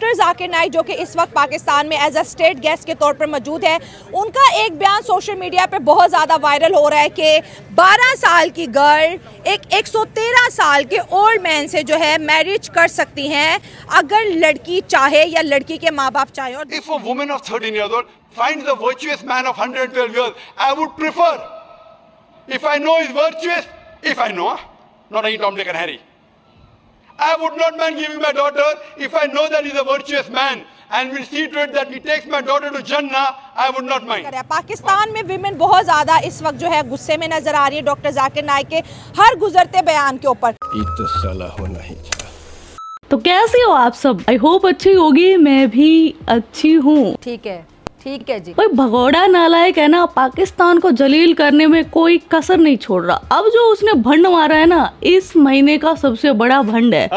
Doctor Zakir Naik जो कि इस वक्त पाकिस्तान में एज अ स्टेट गेस्ट के तौर पर मौजूद है, उनका एक बयान सोशल मीडिया पे बहुत ज़्यादा वायरल हो रहा है कि 12 साल की गर्ल एक 113 साल के ओल्ड मैन से जो है मैरिज कर सकती हैं अगर लड़की चाहे या लड़की के माँ बाप चाहे। और If a woman of 13 years old finds a virtuous man of 112 years, I would prefer, if I know he's virtuous, if I know, not any Tom, Dick and Harry. I would not mind giving my daughter if I know that he's a virtuous man and will see to it that he takes my daughter to Jannah. I would not mind. Pakistan में women बहुत ज़्यादा इस वक्त जो है गुस्से में नजर आ रही है डॉक्टर जाकिर नाइक के हर गुजरते बयान के ऊपर। तो साला होना ही था। तो कैसे हो आप सब? आई होप अच्छी होगी, मैं भी अच्छी हूँ। ठीक है जी। कोई भगोड़ा नालायक है ना, पाकिस्तान को जलील करने में कोई कसर नहीं छोड़ रहा। अब जो उसने भंड मारा है ना, इस महीने का सबसे बड़ा भंड है।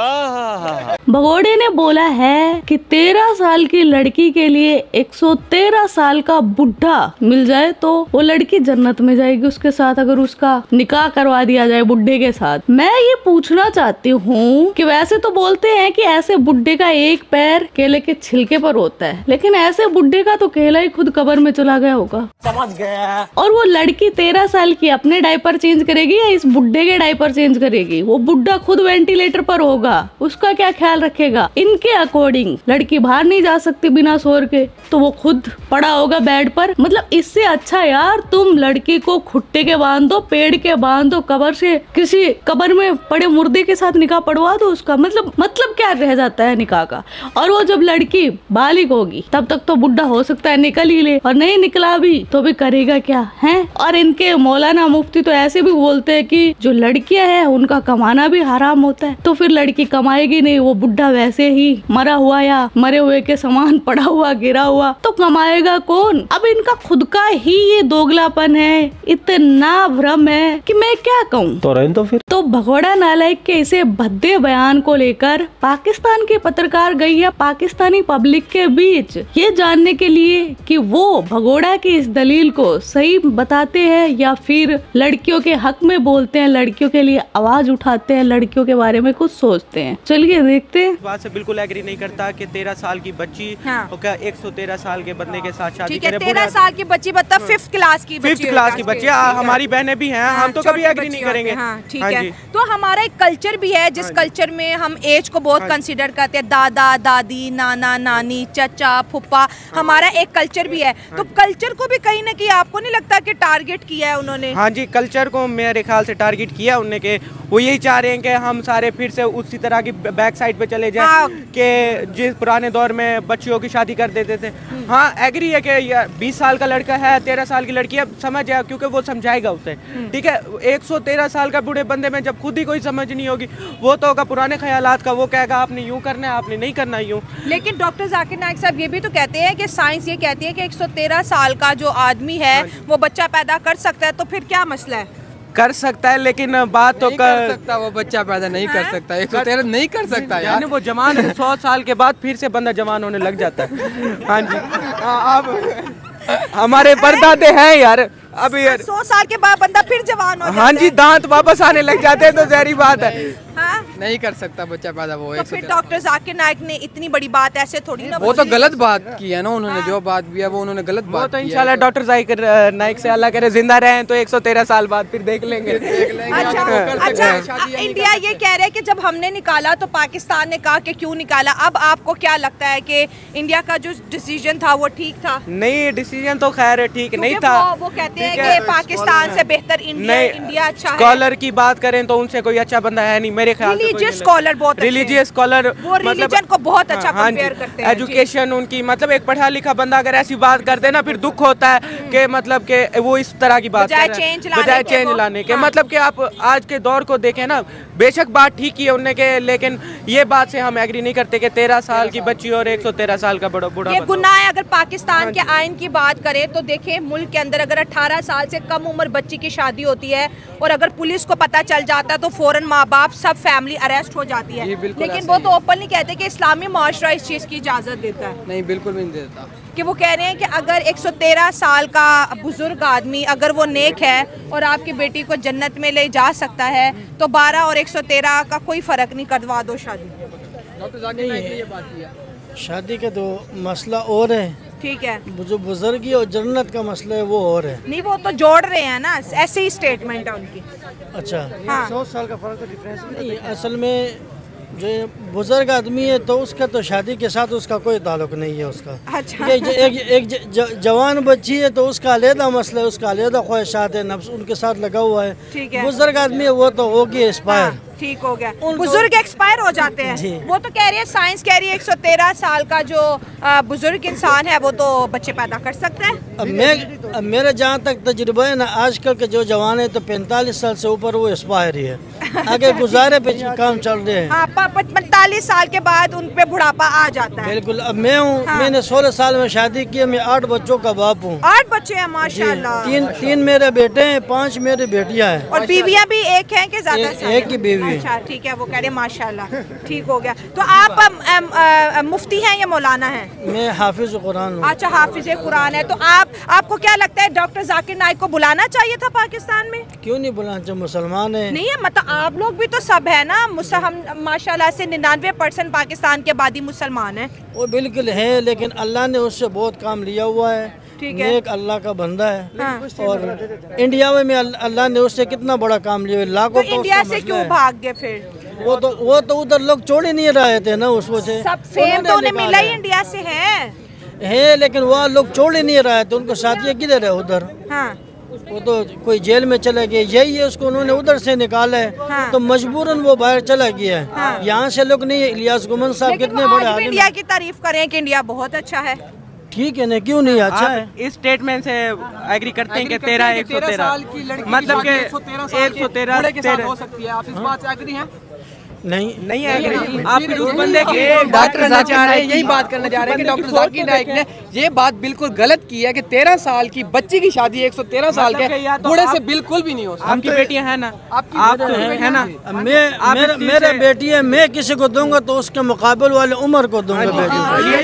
भगोड़े ने बोला है कि 13 साल की लड़की के लिए 113 साल का बुढ़ा मिल जाए तो वो लड़की जन्नत में जाएगी उसके साथ, अगर उसका निकाह करवा दिया जाए बुढ़े के साथ। मैं ये पूछना चाहती हूँ कि वैसे तो बोलते हैं कि ऐसे बुढ़े का एक पैर केले के छिलके पर होता है, लेकिन ऐसे बुढ़े का तो केला ही खुद कब्र में चला गया होगा। समझ गया। और वो लड़की 13 साल की अपने डायपर चेंज करेगी या इस बुढ़े के डायपर चेंज करेगी? वो बुढ़ा खुद वेंटिलेटर पर होगा, उसका क्या ख्याल रखेगा? इनके अकॉर्डिंग लड़की बाहर नहीं जा सकती बिना शोर के, तो वो खुद पड़ा होगा बेड पर। मतलब इससे अच्छा यार तुम लड़की को खुट्टे के बांध दो, पेड़ के बांध दो, कब्र से किसी कब्र में पड़े मुर्दे के साथ निकाह पढ़वा दो उसका। मतलब क्या रह जाता है निकाह का? और वो जब लड़की बालिग होगी तब तक तो बुढ़ा हो सकता है निकल ही ले, और नहीं निकला भी तो भी करेगा क्या है? और इनके मौलाना मुफ्ती तो ऐसे भी बोलते हैं कि जो लड़कियां हैं उनका कमाना भी हराम होता है, तो फिर लड़की कमाएगी नहीं, वो बुढ़ा वैसे ही मरा हुआ या मरे हुए के समान पड़ा हुआ गिरा हुआ, तो कमाएगा कौन? अब इनका खुद का ही ये दोगलापन है, इतना भ्रम है कि मैं क्या कहूँ। तो भगोड़ा नालायक के इसे भद्दे बयान को लेकर पाकिस्तान के पत्रकार गई है पाकिस्तानी पब्लिक के बीच ये जानने के लिए कि वो भगोड़ा की इस दलील को सही बताते हैं या फिर लड़कियों के हक में बोलते हैं, लड़कियों के लिए आवाज उठाते हैं, लड़कियों के बारे में कुछ सोचते हैं। चलिए देखते हैं। इस बात से बिल्कुल एग्री नहीं करता कि 13 साल की बच्ची 113 साल के बंदे के साथ शादी करे। 13 साल की बच्ची मतलब 5th क्लास की बच्ची। हमारी बहनें भी हैं, हम तो कभी एग्री नहीं करेंगे। ठीक है, तो हमारा एक कल्चर भी है जिस कल्चर में हम एज को बहुत कंसिडर करते हैं। दादा दादी, नाना नानी, चचा फुप्पा, हमारा एक कल्चर भी है। तो कल्चर को भी कहीं ना कहीं आपको नहीं लगता कि टारगेट किया है उन्होंने? हाँ जी, कल्चर को मेरे ख्याल से टारगेट किया उन्होंने के वो यही चाह रहे हैं कि हम सारे फिर से उसी तरह की बैक साइड पे चले जाएं कि जिस पुराने दौर में बच्चियों की शादी कर देते थे। हाँ एग्री है कि 20 साल का लड़का है, 13 साल की लड़की है, समझ जाए क्योंकि वो समझाएगा उसे। ठीक है, 113 साल का बूढ़े बंदे में जब खुद ही कोई समझ नहीं होगी, वो तो होगा पुराने ख्यालात का, वो कहेगा आपने यूँ करना है, आपने नहीं करना यूँ। लेकिन डॉक्टर जाकिर नाइक साहब ये भी तो कहते हैं कि साइंस ये कहती है कि 113 साल का जो आदमी है वो बच्चा पैदा कर सकता है, तो फिर क्या मसला है? कर सकता है, लेकिन बात तो कर सकता, वो बच्चा पैदा नहीं कर सकता, 113 नहीं कर सकता यार। वो जवान 100 साल के बाद फिर से बंदा जवान होने लग जाता है। हाँ जी, अब हमारे परदादे हैं यार, अब यार 100 साल के बाद बंदा फिर जवान हो जाता है। हाँ जी, दांत वापस आने लग जाते हैं, तो जहरी बात है। हाँ? नहीं कर सकता बच्चा पैदा वो। तो फिर डॉक्टर जाकिर नाइक ने इतनी बड़ी बात ऐसे थोड़ी ना, वो तो गलत बात की है ना उन्होंने। जो बात भी है वो उन्होंने गलत बात तो इंशाल्लाह डॉक्टर जाकिर नाइक से अल्लाह करे जिंदा रहें तो 113 साल बाद फिर देख लेंगे। अच्छा, इंडिया ये कह रहा है कि जब हमने निकाला तो पाकिस्तान ने कहा कि क्यों निकाला। अब आपको क्या लगता है कि इंडिया का जो डिसीजन था वो ठीक था? नहीं, डिसीजन तो खैर ठीक नहीं था। वो कहते हैं कि पाकिस्तान से बेहतर इंडिया अच्छा है। स्कॉलर की बात करें तो उनसे कोई अच्छा बंदा है नहीं मेरे ख्याल से। स्कॉलर बहुत रिलीजियस स्कॉलर, वो रिलीजन को बहुत अच्छा कंपेयर करते हैं। एजुकेशन उनकी, मतलब एक पढ़ा लिखा बंदा अगर ऐसी बात करते ना फिर दुख होता है कि मतलब कि वो इस तरह की बात बजाय चेंज लाने के। मतलब कि आप आज के दौर को देखें ना, बेशक बात ठीक ही है उनने के, लेकिन ये बात से हम एग्री नहीं करते कि 13 साल की बच्ची और 113 साल का बूढ़ा ये गुनाह है। अगर पाकिस्तान के आइन की बात करें तो देखें, मुल्क के अंदर अगर 18 साल से कम उम्र बच्ची की शादी होती है और अगर पुलिस को पता चल जाता है तो फौरन माँ बाप सब फैमिली अरेस्ट हो जाती है। लेकिन वो तो ओपनली कहते हैं कि इस्लामी माशरा इस चीज़ की इजाज़त देता है। नहीं, बिल्कुल भी नहीं देता। कि वो कह रहे हैं कि अगर 113 साल का बुजुर्ग आदमी अगर वो नेक है और आपकी बेटी को जन्नत में ले जा सकता है तो 12 और 113 का कोई फ़र्क नहीं, करवा दो शादी। डॉक्टर जाकिर नाइक ने ये बात किया। शादी का तो मसला और है, ठीक है, जो बुजुर्गी और जन्नत का मसला है वो और है। नहीं वो तो जोड़ रहे हैं ना, ऐसे ही स्टेटमेंट है उनकी। अच्छा, हाँ। 100 साल का फर्क, डिफरेंस नहीं। असल में जो बुजुर्ग आदमी है तो उसका तो शादी के साथ उसका कोई ताल्लुक नहीं है उसका। अच्छा। एक जवान बच्ची है तो उसका अलहदा मसला है, उसका अलहदा ख्वाहिशात है, नफ्स उनके साथ लगा हुआ है। ठीक है। बुजुर्ग आदमी है वो तो होगी एक्सपायर। हाँ, ठीक हो गया, बुजुर्ग एक्सपायर हो जाते हैं। वो तो कह रही है, साइंस कह रही है 113 साल का जो बुजुर्ग इंसान है वो तो बच्चे पैदा कर सकता है। अब मेरे जहाँ तक तजुर्बा है ना, आजकल के जो जवान है तो 45 साल से ऊपर वो एक्सपायर ही है, आगे गुजारे पे काम चल रहे हैं। हाँ, 45 साल के बाद उन पे बुढ़ापा आ जाता है। बिल्कुल। अब मैं हूँ, हाँ। मैंने 16 साल में शादी की, मैं 8 बच्चों का बाप हूँ। 8 बच्चे हैं माशाल्लाह। तीन मेरे बेटे हैं, 5 मेरी बेटियाँ हैं। और बीवियाँ भी एक हैं कि ज्यादा? एक ही बीवी। अच्छा, ठीक है, वो कह रहे माशाल्लाह, ठीक हो गया। तो आप मुफ्ती हैं या मौलाना हैं? मैं हाफिज कुरान हूँ। अच्छा, हाफिज कुरान है। तो आपको क्या लगता है डॉक्टर जाकिर नाइक को बुलाना चाहिए था पाकिस्तान में? क्यों नहीं बुलाना चाहिए, मुसलमान है। नहीं है, मतलब आप लोग भी तो सब है ना, हम माशाल्लाह से 99% पाकिस्तान के आबादी मुसलमान है। वो बिल्कुल है, लेकिन अल्लाह ने उससे बहुत काम लिया हुआ है। ठीक है, एक अल्लाह का बंदा है। हाँ। और इंडिया में अल्लाह ने उससे कितना बड़ा काम लिया, लाखों। तो इंडिया से क्यों भाग गए फिर? वो तो उधर लोग छोड़ ही नहीं रहे थे ना उस वजह से। सब फेम तो उन्हें मिला ही इंडिया से है, लेकिन वहाँ लोग छोड़ ही नहीं रहे थे, उनको साथी किधर है उधर। हाँ। वो तो कोई जेल में चले गए, यही है, उसको उन्होंने उधर से निकाला है। हाँ। तो मजबूरन वो बाहर चला गया है। हाँ। यहाँ से लोग नहीं है। इलियास गुमन साहब कितने बड़े आदमी, इंडिया की तारीफ करें कि इंडिया बहुत अच्छा है। ठीक है ना, क्यों नहीं अच्छा है। इस स्टेटमेंट से एग्री करते हैं कि 113 साल की लड़की, मतलब के 113 हो सकती है। आप इस बात से एग्री हैं? नहीं एग्री। आप फिर उस बंदे की डॉक्टर जाकिर नाइक यही बात करना चाह रहे हैं कि डॉक्टर जाकिर नाइक ने ये बात बिल्कुल गलत की है कि 13 साल की बच्ची की शादी 113 साल के बूढ़े से बिल्कुल भी नहीं हो सकती। आपकी बेटियां हैं ना, आप है ना, मेरे बेटी है, मैं किसी को दूंगा तो उसके मुकाबले वाले उम्र को दूंगा बेटी।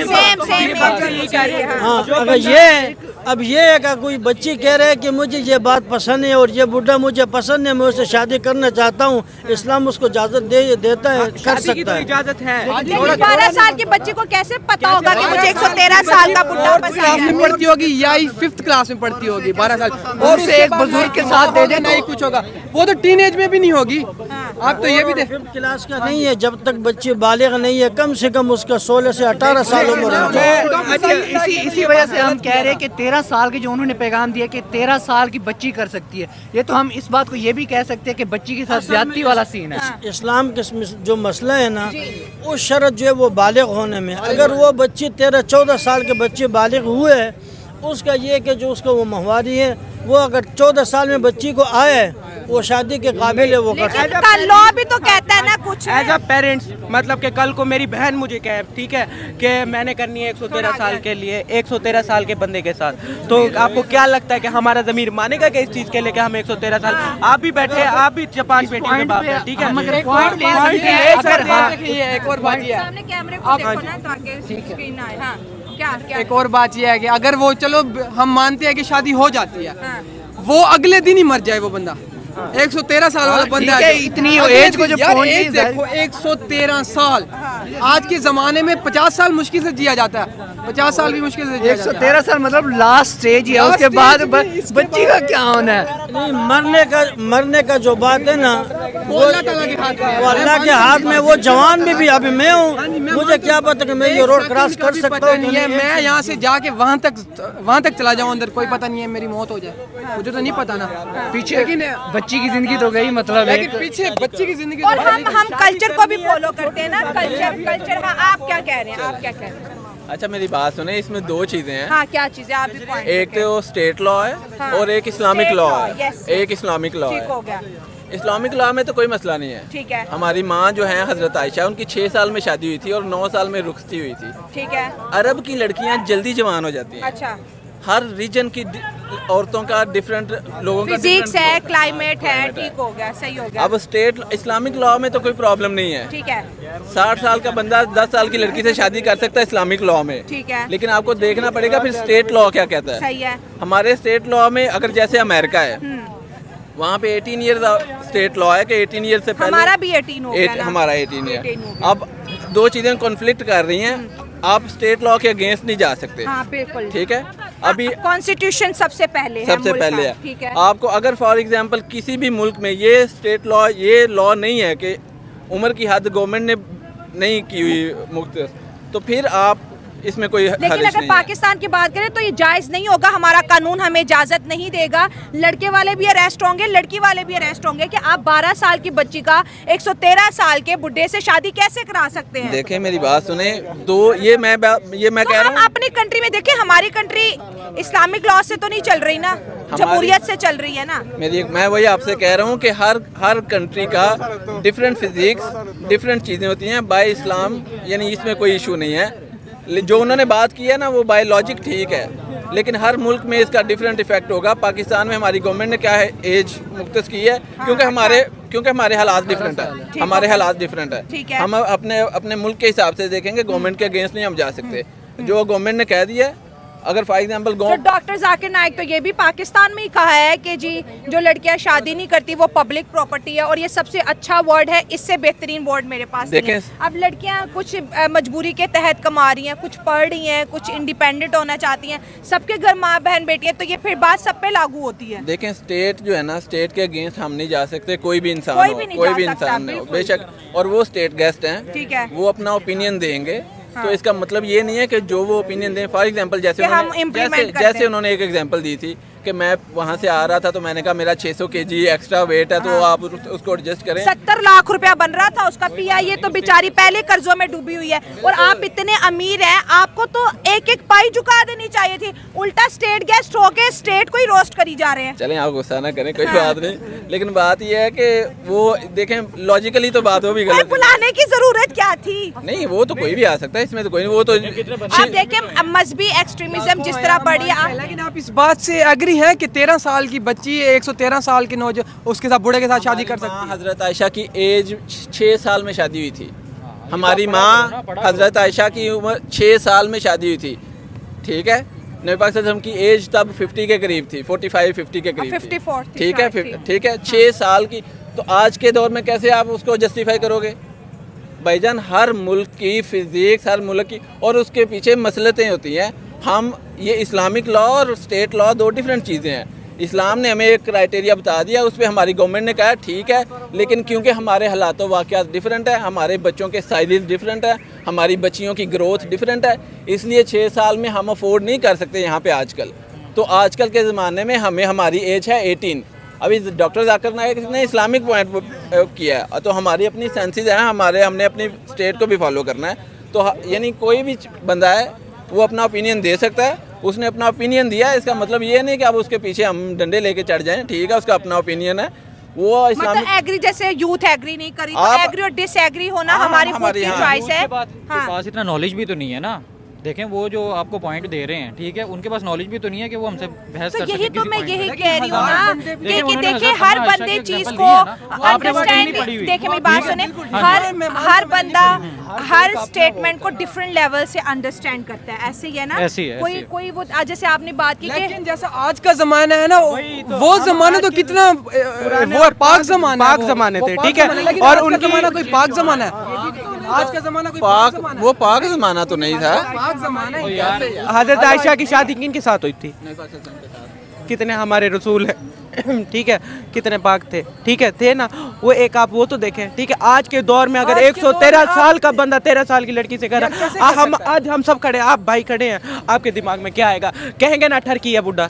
अब ये है कि कोई बच्ची कह रहे है कि मुझे ये बात पसंद है और ये बुढ़ा मुझे पसंद है, मैं उससे शादी करना चाहता हूँ, इस्लाम उसको इजाजत देता है, कर सकता है। इजाजत है। 12 साल की बच्ची को कैसे पता होगा कि मुझे 113 साल का बुढ़ा क्लास में पढ़ती होगी या 5th क्लास में पढ़ती होगी, 12 साल, और उसे एक बुजुर्ग के साथ दे दे नहीं कुछ होगा। वो तो टीनेज में भी नहीं होगी। आप तो ये भी देख, 5th क्लास का नहीं है, जब तक बच्ची बालिग नहीं है, कम से कम उसका 16 से 18 साल उम्र है। इसी वजह से हम कह रहे हैं कि 13 साल के जो उन्होंने पैगाम दिया कि 13 साल की बच्ची कर सकती है, ये तो हम इस बात को ये भी कह सकते हैं कि बच्ची के साथ ज्यादती वाला सीन है। इस्लाम के जो मसला है ना, वो शर्त जो है वो बालिग होने में, अगर वो बच्ची 13-14 साल के बच्चे बालिग हुए, उसका ये कि जो उसका वो महवारी है, वो अगर 14 साल में बच्ची को आए, वो शादी के काबिल है, वो कर सकता है। लॉ भी तो कहता है ना कुछ एज अ पेरेंट्स, मतलब कि कल को मेरी बहन मुझे कहे ठीक है कि मैंने करनी है 113 साल के लिए 113 साल के बंदे के साथ, तो आपको क्या लगता है कि हमारा ज़मीर मानेगा कि इस चीज़ के लिए कि हम 113 साल? आप भी बैठे, आप भी 5 बेटी के बाप हैं, ठीक है। एक और बात ये है, एक और बात यह है कि अगर वो, चलो हम मानते हैं कि शादी हो जाती है, वो अगले दिन ही मर जाए वो बंदा, 113 साल वाला बंदा है, इतनी एज को जो देखो 113 साल, आज के जमाने में 50 साल मुश्किल से जिया जाता है, 50 साल भी मुश्किल से जिया जाता है। 113 साल मतलब लास्ट स्टेज है, उसके बाद बच्ची का क्या होना है? नहीं, मरने का जो बात है ना, वो अल्लाह के हाथ में। वो जवान में भी अभी मैं हूँ, मुझे क्या पता कि मैं ये रोड क्रॉस कर सकता हूँ नहीं है। मैं यहाँ से जाके वहाँ तक चला जाऊँ अंदर, कोई पता नहीं है मेरी मौत हो जाए, मुझे तो नहीं पता ना पीछे, लेकिन बच्ची की जिंदगी तो गई, मतलब लेकिन पीछे बच्ची की जिंदगी। और हम कल्चर को भी फॉलो करते हैं ना, कल्चर। हाँ, आप क्या कह रहे हैं, आप क्या कह रहे हैं? अच्छा, मेरी बात सुने, इसमें 2 चीजें हैं। हाँ, क्या चीजें? आप भी पॉइंट। एक तो स्टेट लॉ है, हाँ, और एक इस्लामिक लॉ है। एक इस्लामिक लॉ है। ठीक हो गया। इस्लामिक लॉ में तो कोई मसला नहीं है। ठीक है। हमारी माँ जो है हजरत आयशा, उनकी 6 साल में शादी हुई थी और 9 साल में रुखसती हुई थी। ठीक है। अरब की लड़कियाँ जल्दी जवान हो जाती हैं। अच्छा। हर रीजन की औरतों का डिफरेंट, लोगों का फिजिक्स है, क्लाइमेट है, ठीक हो गया, सही हो गया। अब स्टेट इस्लामिक लॉ में तो कोई प्रॉब्लम नहीं है। ठीक है। 60 साल का बंदा 10 साल की लड़की से शादी कर सकता है इस्लामिक लॉ में। ठीक है। लेकिन आपको देखना पड़ेगा फिर स्टेट लॉ क्या कहता है। सही है। हमारे स्टेट लॉ में अगर जैसे अमेरिका है, वहाँ पे 18 ईयर स्टेट लॉ है कि 18 ईयर से पहले। हमारा भी 18 हो गया ना? हमारा 18 ईयर। अब 2 चीजें कॉन्फ्लिक्ट कर रही हैं। आप स्टेट लॉ के अगेंस्ट नहीं जा सकते। हाँ, बिल्कुल ठीक है। अभी कॉन्स्टिट्यूशन सबसे पहले है, सबसे पहले है। ठीक है। आपको अगर फॉर एग्जांपल किसी भी मुल्क में ये स्टेट लॉ, ये लॉ नहीं है कि उम्र की हद गवर्नमेंट ने नहीं की हुई मुख्तर, तो फिर आप इसमें कोई लेकिन हर्ज अगर नहीं पाकिस्तान की बात करें तो ये जायज नहीं होगा, हमारा कानून हमें इजाजत नहीं देगा। लड़के वाले भी अरेस्ट होंगे, लड़की वाले भी अरेस्ट होंगे कि आप 12 साल की बच्ची का 113 साल के बुढ़े से शादी कैसे करा सकते हैं। देखें मेरी बात सुने, तो ये मैं कह रहा हूँ, अपनी कंट्री में देखें, हमारी कंट्री इस्लामिक लॉ से तो नहीं चल रही ना, जमहूरियत से चल रही है ना। मैं वही आपसे कह रहा हूँ कि हर कंट्री का डिफरेंट फिजिक्स, डिफरेंट चीज़ें होती हैं। बाय इस्लाम यानी इसमें कोई इशू नहीं है। जो उन्होंने बात की है ना वो बायोलॉजिक ठीक है, लेकिन हर मुल्क में इसका डिफरेंट इफेक्ट होगा। पाकिस्तान में हमारी गवर्नमेंट ने क्या है एज मुख्तस की है, क्योंकि हमारे हालात डिफरेंट है, हमारे हालात डिफरेंट है। हम अपने मुल्क के हिसाब से देखेंगे, गवर्नमेंट के अगेंस्ट नहीं हम जा सकते। जो गवर्नमेंट ने कह दिया है, अगर for example doctor Zakir Naik तो ये भी पाकिस्तान में ही कहा है कि जी जो लड़कियां शादी नहीं करती वो पब्लिक प्रॉपर्टी है, और ये सबसे अच्छा वर्ड है, इससे बेहतरीन वर्ड मेरे पास नहीं है। अब लड़कियां कुछ मजबूरी के तहत कमा रही हैं, कुछ पढ़ रही हैं, कुछ इंडिपेंडेंट होना चाहती हैं, सबके घर माँ बहन बेटी है, तो ये फिर बात सब पे लागू होती है। देखें स्टेट जो है ना, स्टेट के अगेंस्ट हम नहीं जा सकते, कोई भी इंसान हो, कोई भी इंसान हो बेशक, और वो स्टेट गेस्ट हैं, ठीक है, वो अपना ओपिनियन देंगे। हाँ। तो इसका मतलब ये नहीं है कि जो वो ओपिनियन दें, फॉर एग्जांपल जैसे उन्होंने एक एग्जांपल दी थी कि मैं वहाँ से आ रहा था तो मैंने कहा मेरा 600 kg एक्स्ट्रा वेट है, तो आप उसको एडजस्ट करें। 70 लाख रुपया बन रहा था उसका, पीआईए तो बेचारी पहले कर्जों में डूबी हुई है, और आप इतने अमीर हैं, आपको तो एक एक पाई झुका देनी चाहिए थी। उल्टा स्टेट गेस्ट होके स्टेट को ही रोस्ट करी जा रहे हैं। चलें आप गुस्सा ना करें, कोई बात नहीं, लेकिन बात यह है कि वो देखें लॉजिकली तो बात वो भी गलत, बुलाने की जरूरत क्या थी? नहीं वो तो कोई भी आ सकता है, इसमें तो कोई नहीं। वो तो आप देखें मजहबी एक्सट्रीमिज्म जिस तरह बढ़ी है, लेकिन आप इस बात से एग्री है कि 13 साल की बच्ची 113 साल के नौजवान उसके साथ बूढ़े के साथ शादी कर सकती है? हजरत आयशा की एज 6 साल में शादी हुई थी। हमारी माँ हजरत आयशा की उम्र 6 साल में शादी हुई थी। ठीक है, नबी पाक सल्लल्लाहु अलैहि वसल्लम की एज तब 50 के करीब थी, 45-50 के करीब थी। ठीक है, ठीक है, 6 साल की। तो आज के दौर में कैसे आप उसको जस्टिफाई करोगे भाईजान? हर मुल्क की फिजिक्स, हर मुल्क की, और उसके पीछे मसलतें होती हैं। हम ये इस्लामिक लॉ और स्टेट लॉ दो डिफरेंट चीज़ें हैं। इस्लाम ने हमें एक क्राइटेरिया बता दिया, उस पर हमारी गवर्नमेंट ने कहा ठीक है, लेकिन क्योंकि हमारे हालात वाक़यात डिफरेंट है, हमारे बच्चों के साइज़ डिफरेंट है, हमारी बच्चियों की ग्रोथ डिफरेंट है, इसलिए 6 साल में हम अफोर्ड नहीं कर सकते यहाँ पे आजकल। तो आजकल के ज़माने में हमें हमारी एज है 18। अभी डॉक्टर जाकिर नाइक ने इस्लामिक पॉइंट किया है, तो हमारी अपनी सेंसेस हैं, हमने अपनी स्टेट को भी फॉलो करना है। तो यानी कोई भी बंदा है वो अपना ओपिनियन दे सकता है, उसने अपना ओपिनियन दिया है, इसका मतलब ये नहीं कि आप उसके पीछे हम डंडे लेके चढ़ जाएं। ठीक है, उसका अपना ओपिनियन है, वो मतलब एग्री जैसे यूथ एग्री नहीं करी, तो एग्री और डिसएग्री होना हमारी खुद की चॉइस है। पास इतना नॉलेज भी तो नहीं है ना। देखें वो जो आपको पॉइंट दे रहे हैं, ठीक है, उनके पास नॉलेज भी तो नहीं है कि वो हमसे बहस कर सके। यही तो मैं यही कह रही हूँ ना कि देखिए हर बंदे चीज को अंडरस्टैंड, देखिए मेरी बात सुने, हर बंदा हर स्टेटमेंट को डिफरेंट लेवल से अंडरस्टैंड करता है, ऐसे ही है ना। कोई वो जैसे आपने बात की, लेकिन जैसे आज का जमाना है ना, वो जमाना तो कितना वो पाक जमाने थे, ठीक है, और उनका जमाना कोई पाक जमाना है, आज का जमाना कोई पाक, वो पाक जमाना तो नहीं था। हजरत आयशा की शादी किन के साथ हुई थी? कितने हमारे रसूल हैं, ठीक है, कितने पाक थे, ठीक है, थे ना वो। एक आप वो तो देखें, ठीक है, आज के दौर में अगर 113 साल का बंदा 13 साल की लड़की से कर रहा है, आज हम सब खड़े, आप भाई खड़े हैं, आपके दिमाग में क्या आएगा? कहेंगे ना ठरकी है बुड्ढा,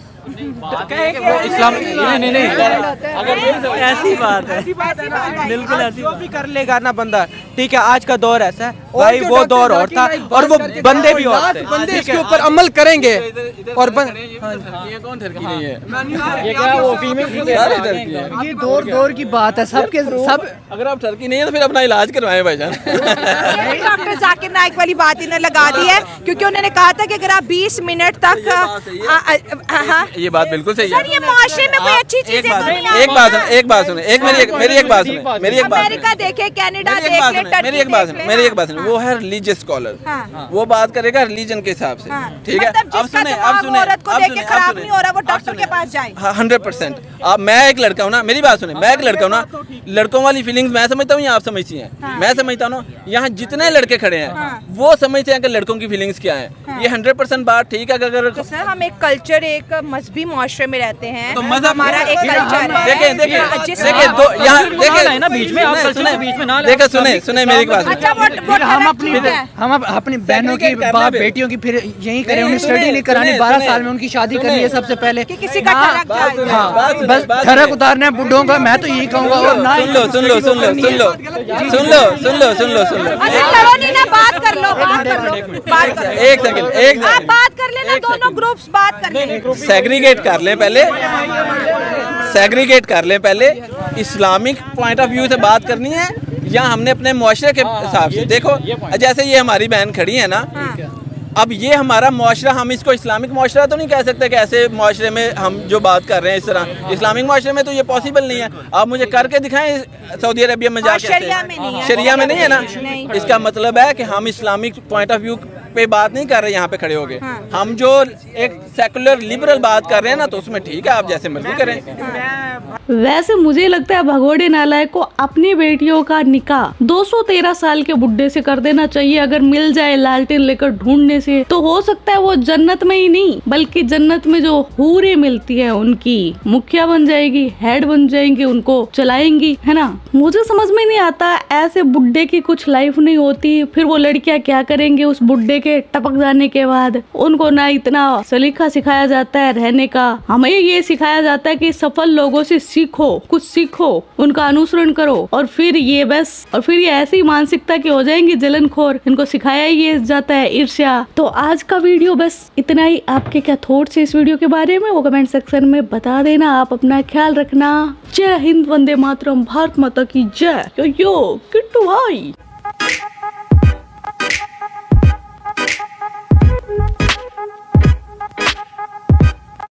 इस्लाम नहीं, अगर ऐसी बात है, बिल्कुल ऐसी भी कर लेगा ना बंदा, ठीक है। आज का दौर ऐसा है भाई, वो दौर और था और वो बंदे भी और थे, बंदे इसके ऊपर अमल करेंगे। और कौन ठरकी नहीं है? ये क्या वो फीमेल, ये दौर की बात है, सबके सब। अगर आप ठरकी नहीं है तो फिर अपना इलाज करवाएं भाईजान। डॉक्टर जाकिर नाइक वाली बात इन्हें लगा दी है, क्योंकि उन्होंने कहा था कि अगर आप 20 मिनट तक ये बात बिल्कुल सही है। ये माशरे में कोई अच्छी चीजें तो नहीं है। एक बात सुने, मेरी एक बात सुने। अमेरिका देखे, कनाडा देखे, मेरी एक बात सुने। वो है रिलीजियस स्कॉलर, वो बात करेगा रिलीजन के हिसाब से, ठीक है। अब सुने, औरत को देख के खराब नहीं हो रहा, वो डॉक्टर के पास जाए। 100%। अब मैं एक लड़का हूँ ना, मेरी बात सुने, मैं एक लड़का हूँ ना, लड़कों वाली फीलिंग्स मैं समझता हूँ या आप समझती हैं? मैं समझता हूँ। यहाँ जितने लड़के खड़े हैं वो समझते हैं कि लड़कों की फीलिंग्स क्या है। ये 100% बात ठीक है। अगर तो सर हम एक कल्चर, एक मजहबी माशरे में रहते हैं, तो मजहब हमारा एक कल्चर है। देखें दो यहाँ देखें बीच में, आप सुने बीच में ना, देखो सुने मेरी बात। हम अपनी बहनों की, बाप बेटियों की फिर यही करें, उन्हें स्टडी नहीं करानी, 12 साल में उनकी शादी करनी है सबसे पहले। किसी का बस ठरक उतारना है बुड्ढों का, मैं तो यही कहूँगा। और ना सुन लो बात कर लो, एक सेकंड आप बात कर लेना, दोनों ग्रुप्स बात कर लें। सेग्रीगेट कर लें पहले, इस्लामिक पॉइंट ऑफ व्यू से बात करनी है या हमने अपने मुआशरे के हिसाब से? देखो जैसे ये हमारी बहन खड़ी है ना, अब ये हमारा मुआशरा, हम इसको इस्लामिक मुआशरा तो नहीं कह सकते कि ऐसे मुआशरे में हम जो बात कर रहे हैं इस तरह। इस्लामिक मुआशरे में तो ये पॉसिबल नहीं है। आप मुझे करके दिखाएं सऊदी अरेबिया में जाके। शरिया में नहीं है ना। इसका मतलब है कि हम इस्लामिक पॉइंट ऑफ व्यू पे बात नहीं कर रहे यहाँ पे खड़े हो गए। हम जो एक सेकुलर लिबरल बात कर रहे हैं ना, तो उसमें ठीक है, आप जैसे मर्जी करें। वैसे मुझे लगता है भगोड़े नालायक को अपनी बेटियों का निकाह 213 साल के बुड्ढे से कर देना चाहिए। अगर मिल जाए लालटेन लेकर ढूंढने से, तो हो सकता है वो जन्नत में ही नहीं बल्कि जन्नत में जो हूरें मिलती है उनकी मुखिया बन जाएगी, हेड बन जाएंगी, उनको चलाएंगी, है ना। मुझे समझ में नहीं आता, ऐसे बुड्ढे की कुछ लाइफ नहीं होती, फिर वो लड़कियां क्या करेंगे उस बुड्ढे के टपक जाने के बाद? उनको ना इतना सलीका सिखाया जाता है रहने का। हमें ये सिखाया जाता है कि सफल लोगों से सीखो, कुछ सीखो, उनका अनुसरण करो, और फिर ये ऐसी मानसिकता की हो जाएंगी जलनखोर। इनको सिखाया ही जाता है ईर्ष्या। तो आज का वीडियो बस इतना ही। आपके क्या थॉट्स है इस वीडियो के बारे में वो कमेंट सेक्शन में बता देना। आप अपना ख्याल रखना। जय हिंद, वंदे मातरम, भारत माता की जय। यो किट्टू भाई।